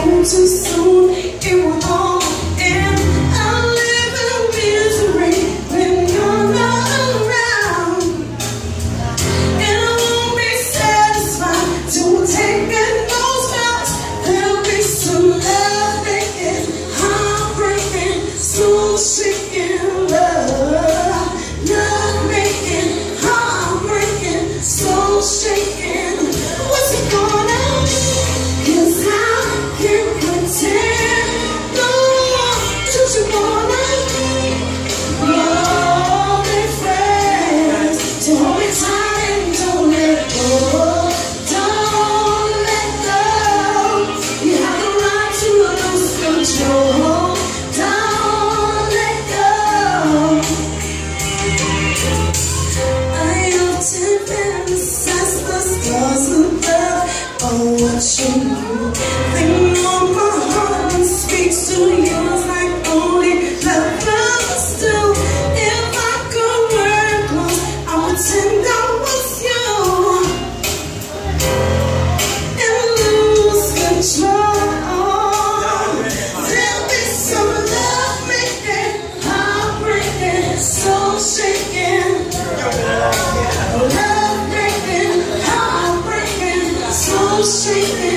go too soon, it will all end. I live in misery when you're not around, and I won't be satisfied till we're taking those vows. There'll be some love making, heartbreaking, soul shaking love, love making, heartbreaking, soul shaking. What's it gonna be? 'Cause I can't pretend no more. Don't you wanna be more than friends? So hold me tight and don't let go. Don't let go. You have the right to lose control. Don't let go. I often fantasize the stars above. Oh, what you know. They know my heart and speaks to you like only lovers do. If I could wear clothes, I would pretend I was you and lose control. There'll be some love making, heartbreaking, soul shaking. Love making, heartbreaking, soul shaking.